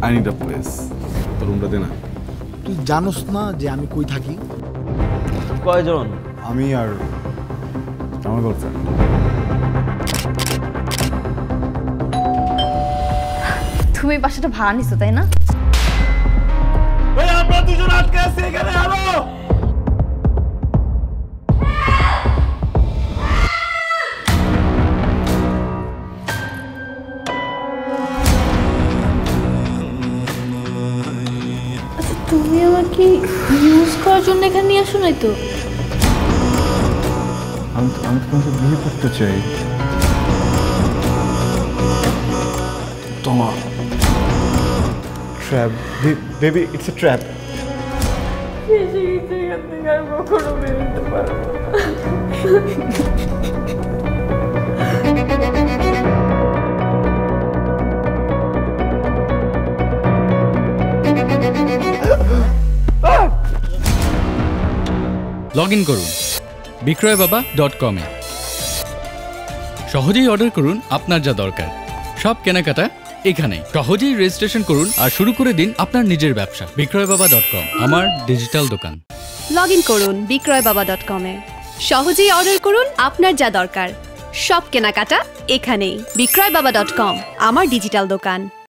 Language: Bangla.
I need a place. তোর রুমটা দে না। তুই জানোস না যে আমি কই থাকি? কয়জন? আমি আর আমার গার্লফ্রেন্ড। তুমি বাসাটা ভাড়া নিছো তাই না? আমরা দুজন আটকে আছি এখানে। হ্যালো, তুমি আমাকে ইউজ করার জন্য এখানে নিয়ে আসো নাই তো? আমি তোমাকে বিয়ে করতে চাই। তোমার trap baby, it's a trap. কখনো বেরোতে পারবো লগ ইন করুন বিক্রয়বাবা.com এ। সহজেই অর্ডার করুন আপনার যা দরকার। সব কেনাকাটা এখানে। সহজেই রেজিস্ট্রেশন করুন আর শুরু করে দিন আপনার নিজের ব্যবসা। বিক্রয়বাবা.com আমার ডিজিটাল দোকান। লগ ইন করুন বিক্রয়বাবা.com এ। সহজেই অর্ডার করুন আপনার যা দরকার। সব কেনাকাটা এখানেই। বিক্রয়বাবা.com আমার ডিজিটাল দোকান।